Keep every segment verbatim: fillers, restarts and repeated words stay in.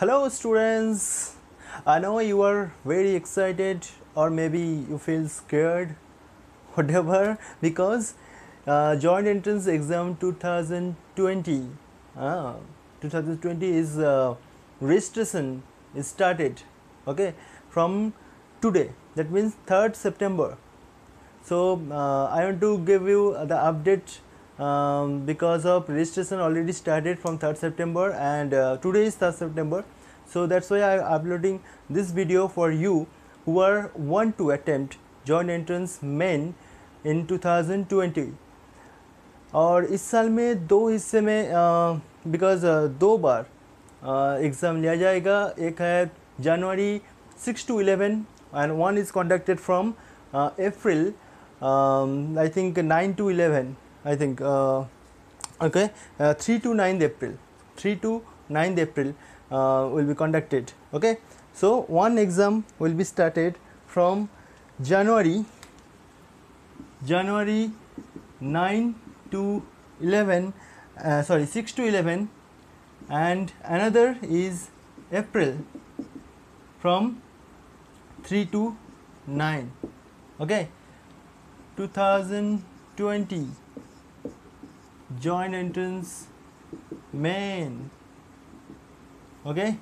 Hello students, I know you are very excited or maybe you feel scared, whatever, because uh, joint entrance exam twenty twenty, uh, twenty twenty is uh, registration is started, okay, from today, that means third September. So uh, I want to give you the update um, because of registration already started from third September and uh, today is third September. So that's why I am uploading this video for you who are want to attempt joint entrance main in twenty twenty. और इस साल में दो हिस्से में because uh, uh, दो बार exam uh, लिया जाएगा. एक है January six to eleven and one is conducted from April um, I think nine to eleven, I think, uh, okay, uh, three to ninth April, three to ninth April uh, will be conducted, okay. So one exam will be started from January, January nine to eleven, uh, sorry six to eleven, and another is April from three to nine, okay. twenty twenty joint entrance main, okay.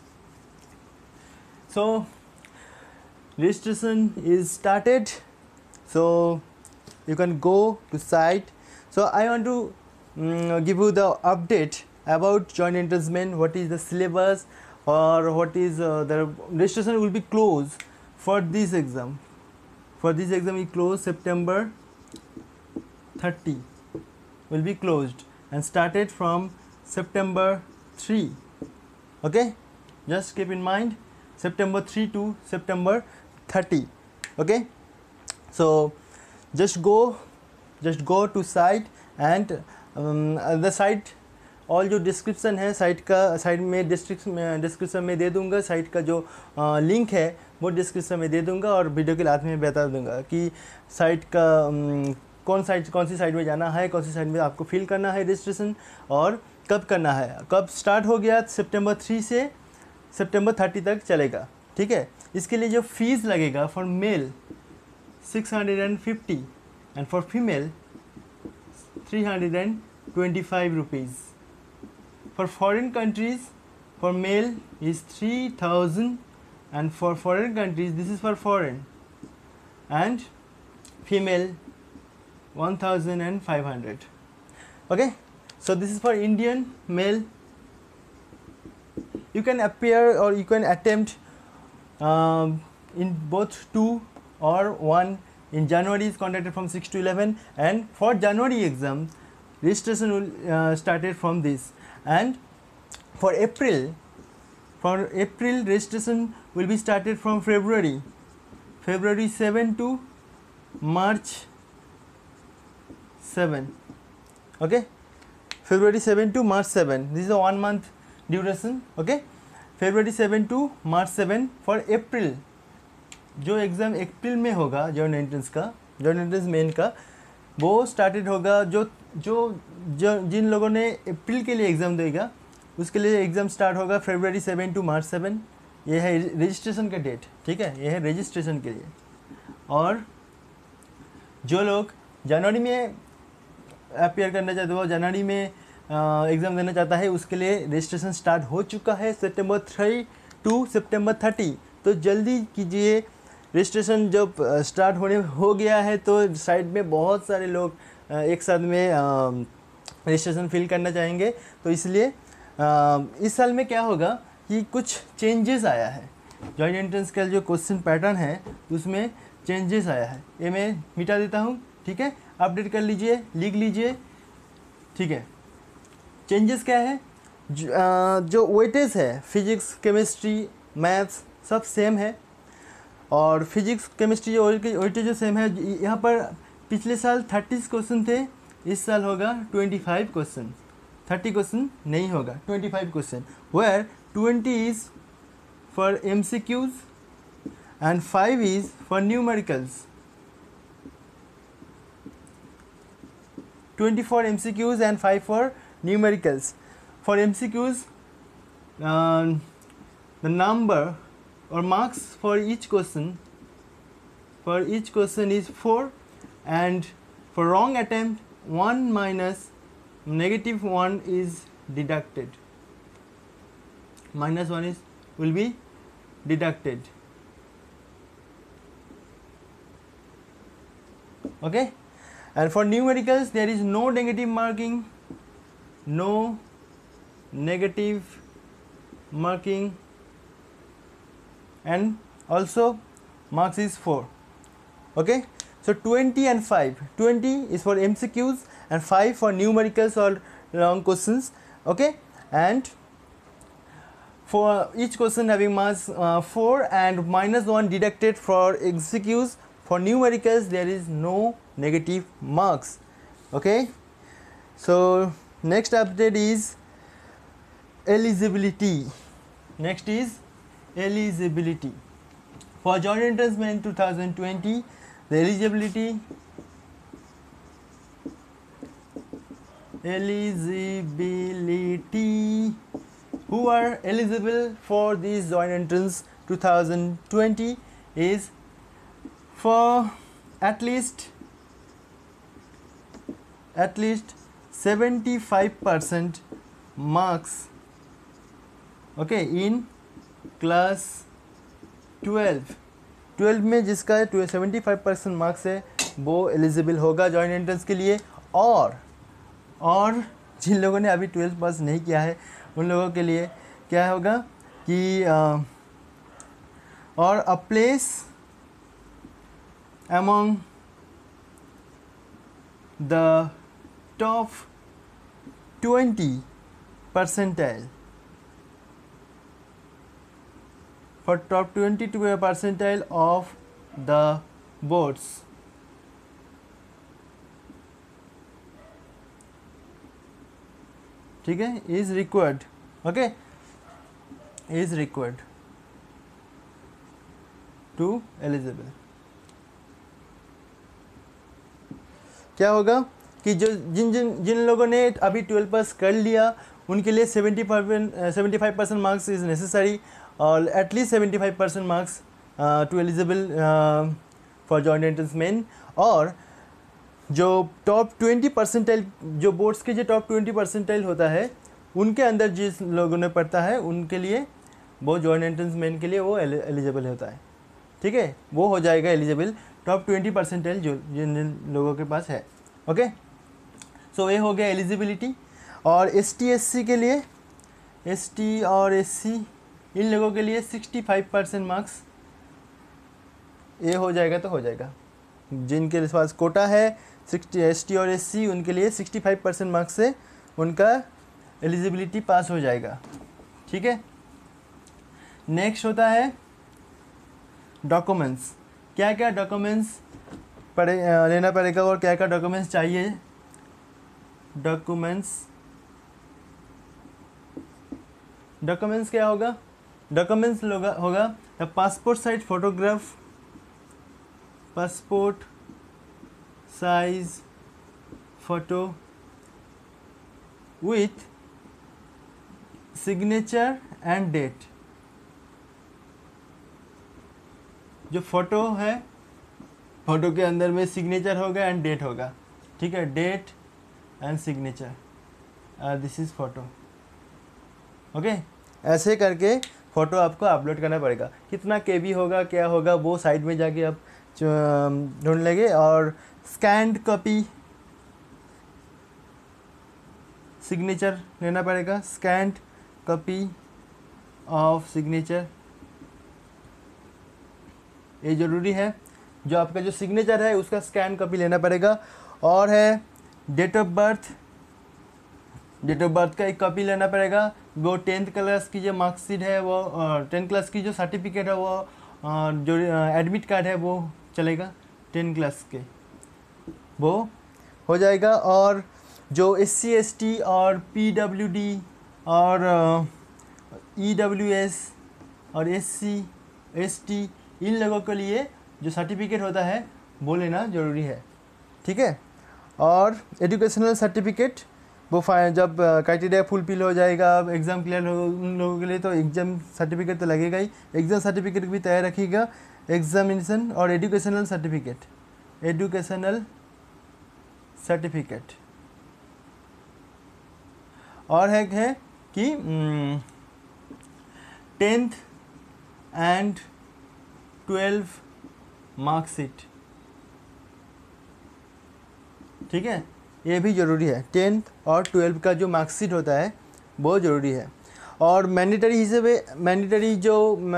So registration is started, so you can go to site. So I want to um, give you the update about joint entrance main, what is the syllabus or what is uh, the registration will be closed for this exam. For this exam we close September thirty, will be closed and started from September three, okay. Just keep in mind September three to September thirty, okay. So just go just go to site and um, the site all जो description है site का, site में description description में दे दूंगा. Site का जो आ, link है वो डिस्क्रिप्शन में दे दूंगा और वीडियो के लास्ट में बता दूंगा कि साइट का um, कौन साइट कौन सी साइट में जाना है, कौन सी साइट में आपको फिल करना है रजिस्ट्रेशन और कब करना है. कब स्टार्ट हो गया सितंबर थ्री से सितंबर थर्टी तक चलेगा, ठीक है. इसके लिए जो फीस लगेगा for male six hundred and fifty and for female three hundred and twenty five rupees. For foreign countries, for male is three thousand and for foreign countries, this is for foreign, and female one thousand five hundred, okay. So this is for Indian male. You can appear or you can attempt um, in both two or one. In January is conducted from six to eleven, and for January exams registration will uh, started from this. And for April, for April registration will be started from February, February seven to March seven, okay. February seven to March seven. This is a one month duration, okay. February seven to March seven for April. जो exam April में होगा joint entrance का, joint entrance main का, वो started होगा. जो जो जो जिन लोगों ने अप्रैल के लिए एग्ज़ाम देगा उसके लिए एग्ज़ाम स्टार्ट होगा February seven to March seven. ये है रजिस्ट्रेशन का डेट, ठीक है. ये है रजिस्ट्रेशन के लिए. और जो लोग जनवरी में अपियर करना चाहते हो, जनवरी में एग्ज़ाम देना चाहता है, उसके लिए रजिस्ट्रेशन स्टार्ट हो चुका है September three to September thirty. तो जल्दी कीजिए, रजिस्ट्रेशन जब स्टार्ट होने हो गया है तो साइट में बहुत सारे लोग एक साथ में रजिस्ट्रेशन फिल करना चाहेंगे. तो इसलिए इस साल में क्या होगा कि कुछ चेंजेस आया है. जॉइंट एंट्रेंस का जो क्वेश्चन पैटर्न है उसमें चेंजेस आया है. ये मैं मिटा देता हूँ, ठीक है. अपडेट कर लीजिए, लिख लीजिए, ठीक है. चेंजेस क्या है? जो वेटेज है फिजिक्स केमिस्ट्री मैथ्स सब सेम है. और फिजिक्स केमिस्ट्री जो वेटेज जो सेम है, यहाँ पर पिछले साल थर्टी क्वेश्चन थे, इस साल होगा twenty five question. Thirty question नहीं होगा, twenty five question, where twenty is for M C Qs and five is for numericals. twenty-four M C Qs and five for numericals. For M C Qs, uh, the number or marks for each question for each question is four, and for wrong attempt one minus negative one is deducted. Minus one is will be deducted. Okay, and for numericals there is no negative marking, no negative marking, and also marks is four. Okay, so twenty and five, twenty is for M C Qs and five for numericals or long questions. Okay, and for each question having marks uh, four and minus one deducted for M C Qs. For numericals there is no negative marks. Okay, so next update is eligibility. Next is eligibility. For joint entrance main twenty twenty, the eligibility eligibility who are eligible for this joint entrance twenty twenty is for at least at least seventy-five percent marks. Okay, in class twelve twelve में जिसका seventy five percent marks है वो eligible होगा joint entrance के लिए। और और जिन लोगों ने अभी ट्वेल्थ पास नहीं किया है उन लोगों के लिए क्या होगा कि आ, और a place among the top twenty percentile for top twenty percentile of the boards. ठीक है, is required. Okay, is required to eligible. क्या होगा कि जो जिन जिन जिन लोगों ने अभी ट्वेल्व पास कर लिया उनके लिए seventy seventy five percent marks is necessary और at least seventy five percent marks to eligible for joint entrance main. और जो टॉप ट्वेंटी परसेंटाइल जो बोर्ड्स के जो टॉप ट्वेंटी परसेंटाइल होता है उनके अंदर जिस लोगों ने पढ़ता है उनके लिए वो जॉइंट एंट्रेंस मेन के लिए वो एलिजिबल होता है। ठीक है, वो हो जाएगा एलिजिबल टॉप ट्वेंटी परसेंटाइल जो जिन जिन लोगों के पास है। ओके, सो ये हो गया एलिजिबिलिटी। और एस टी एस सी के लिए एस टी और एस सी इन लोगों के लिए सिक्सटी फाइव परसेंट मार्क्स ये हो जाएगा तो हो जाएगा। जिनके पास कोटा है सिक्सटी एस टी और एस सी उनके लिए सिक्सटी फाइव परसेंट मार्क्स से उनका एलिजिबिलिटी पास हो जाएगा। ठीक है, नेक्स्ट होता है डॉक्यूमेंट्स। क्या क्या डॉक्यूमेंट्स पड़े लेना पड़ेगा और क्या क्या डॉक्यूमेंट्स चाहिए। डॉक्यूमेंट्स डॉक्यूमेंट्स क्या होगा? डॉक्यूमेंट्स होगा the passport size photograph, passport size photo with signature and date. जो फोटो है फोटो के अंदर में सिग्नेचर होगा एंड डेट होगा। ठीक है, date and signature, this is photo. Okay, ऐसे करके फ़ोटो आपको अपलोड करना पड़ेगा। कितना केबी होगा क्या होगा वो साइड में जाके आप ढूंढ लेंगे। और स्कैन्ड कॉपी सिग्नेचर लेना पड़ेगा, स्कैन्ड कॉपी ऑफ सिग्नेचर ये ज़रूरी है। जो आपका जो सिग्नेचर है उसका स्कैन कॉपी लेना पड़ेगा। और है date of birth, date of birth का एक कॉपी लेना पड़ेगा। वो टेंथ क्लास की जो मार्कशीट है वो टेंथ क्लास की जो सर्टिफिकेट है वो आ, जो एडमिट कार्ड है वो चलेगा टेंथ क्लास के, वो हो जाएगा। और जो एस सी एस टी और पी डब्ल्यू डी और ई डब्ल्यू एस और एस सी एस टी इन लोगों के लिए जो सर्टिफिकेट होता है वो लेना ज़रूरी है। ठीक है, और एजुकेशनल सर्टिफिकेट वो फाइन जब क्राइटेरिया फुलफिल हो जाएगा, एग्ज़ाम क्लियर हो उन लोगों के लिए, तो एग्ज़ाम सर्टिफिकेट तो लगेगा ही। एग्ज़ाम सर्टिफिकेट भी तैयार रखिएगा, एग्जामिनेशन और एजुकेशनल सर्टिफिकेट, एजुकेशनल सर्टिफिकेट। और है, है कि टेंथ एंड ट्वेल्व मार्कशीट, ठीक है, ये भी ज़रूरी है। टेंथ और ट्वेल्व का जो मार्कशीट होता है बहुत ज़रूरी है। और मैंडेटरी हिसाब मैंडेटरी जो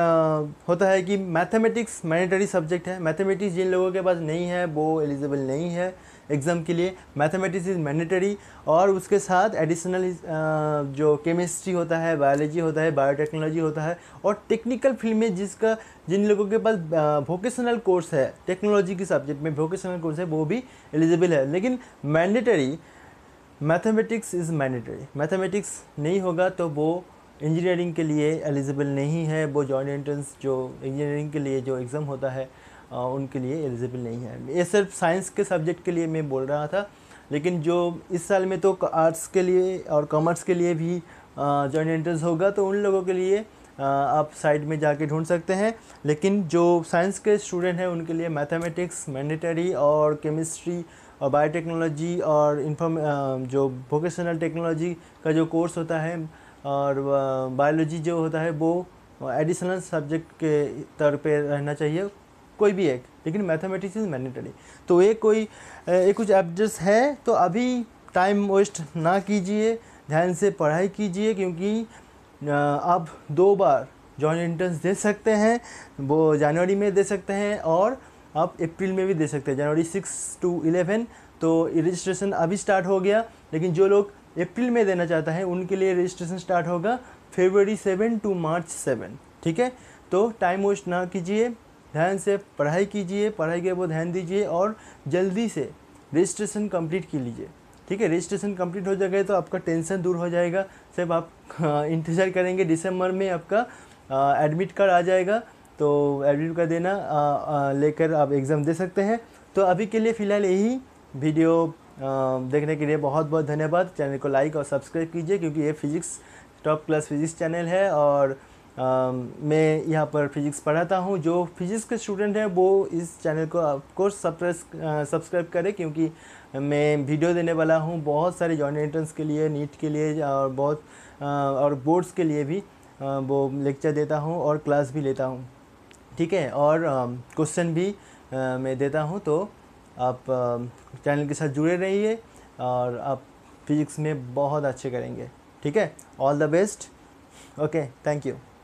आ, होता है कि मैथमेटिक्स मैंडेटरी सब्जेक्ट है। मैथमेटिक्स जिन लोगों के पास नहीं है वो एलिजिबल नहीं है एग्ज़ाम के लिए। Mathematics is mandatory. और उसके साथ एडिशनल जो केमिस्ट्री होता है, बायोलॉजी होता है, बायोटेक्नोलॉजी होता है, और टेक्निकल फील्ड में जिसका जिन लोगों के पास वोकेशनल कोर्स है, टेक्नोलॉजी के सब्जेक्ट में वोकेशनल कोर्स है, वो भी एलिजिबल है। लेकिन mandatory mathematics is mandatory. Mathematics नहीं होगा तो वो इंजीनियरिंग के लिए एलिजिबल नहीं है। वो जॉइंट एंट्रेंस जो इंजीनियरिंग के लिए जो एग्ज़ाम होता है आ, उनके लिए एलिजिबल नहीं है। ये सिर्फ साइंस के सब्जेक्ट के लिए मैं बोल रहा था, लेकिन जो इस साल में तो आर्ट्स के लिए और कॉमर्स के लिए भी जॉइंट एंट्रेंस होगा, तो उन लोगों के लिए आ, आप साइड में जाके ढूंढ सकते हैं। लेकिन जो साइंस के स्टूडेंट हैं उनके लिए मैथमेटिक्स मैंडेटरी, और केमिस्ट्री और बायोटेक्नोलॉजी और इन्फॉर्म जो वोकेशनल टेक्नोलॉजी का जो कोर्स होता है और बायोलॉजी जो होता है वो एडिशनल सब्जेक्ट के तौर पे रहना चाहिए, कोई भी एक। लेकिन मैथमेटिक्स इज़ मैंडेटरी। तो ये कोई एक कुछ एडजस्ट है, तो अभी टाइम वेस्ट ना कीजिए, ध्यान से पढ़ाई कीजिए, क्योंकि आप दो बार जॉइंट एंट्रेंस दे सकते हैं। वो जनवरी में दे सकते हैं और आप अप्रैल में भी दे सकते हैं, जनवरी सिक्स टू इलेवन। तो रजिस्ट्रेशन अभी स्टार्ट हो गया, लेकिन जो लोग अप्रैल में देना चाहते हैं उनके लिए रजिस्ट्रेशन स्टार्ट होगा February seven to March seven, ठीक है। तो टाइम वेस्ट ना कीजिए, ध्यान से पढ़ाई कीजिए, पढ़ाई के वो ध्यान दीजिए और जल्दी से रजिस्ट्रेशन कंप्लीट की लीजिए, ठीक है। रजिस्ट्रेशन कंप्लीट हो जाएगा तो आपका टेंशन दूर हो जाएगा। सिर्फ आप इंतज़ार करेंगे, दिसंबर में आपका एडमिट कार्ड आ जाएगा, तो एडमिट कार्ड देना लेकर आप एग्ज़ाम दे सकते हैं। तो अभी के लिए फ़िलहाल यही वीडियो देखने के लिए बहुत बहुत धन्यवाद। चैनल को लाइक और सब्सक्राइब कीजिए, क्योंकि ये physics top class physics channel है और आ, मैं यहाँ पर फिज़िक्स पढ़ाता हूँ। जो फिज़िक्स के स्टूडेंट हैं वो इस चैनल को ऑफकोर्स सब्सक्राइब करें, क्योंकि मैं वीडियो देने वाला हूँ बहुत सारे जॉइंट एंट्रेंस के लिए, नीट के लिए और बहुत आ, और बोर्ड्स के लिए भी आ, वो लेक्चर देता हूँ और क्लास भी लेता हूँ, ठीक है। और क्वेश्चन भी आ, मैं देता हूँ। तो आप चैनल के साथ जुड़े रहिए और आप फिज़िक्स में बहुत अच्छे करेंगे, ठीक है। All the best. Okay, thank you.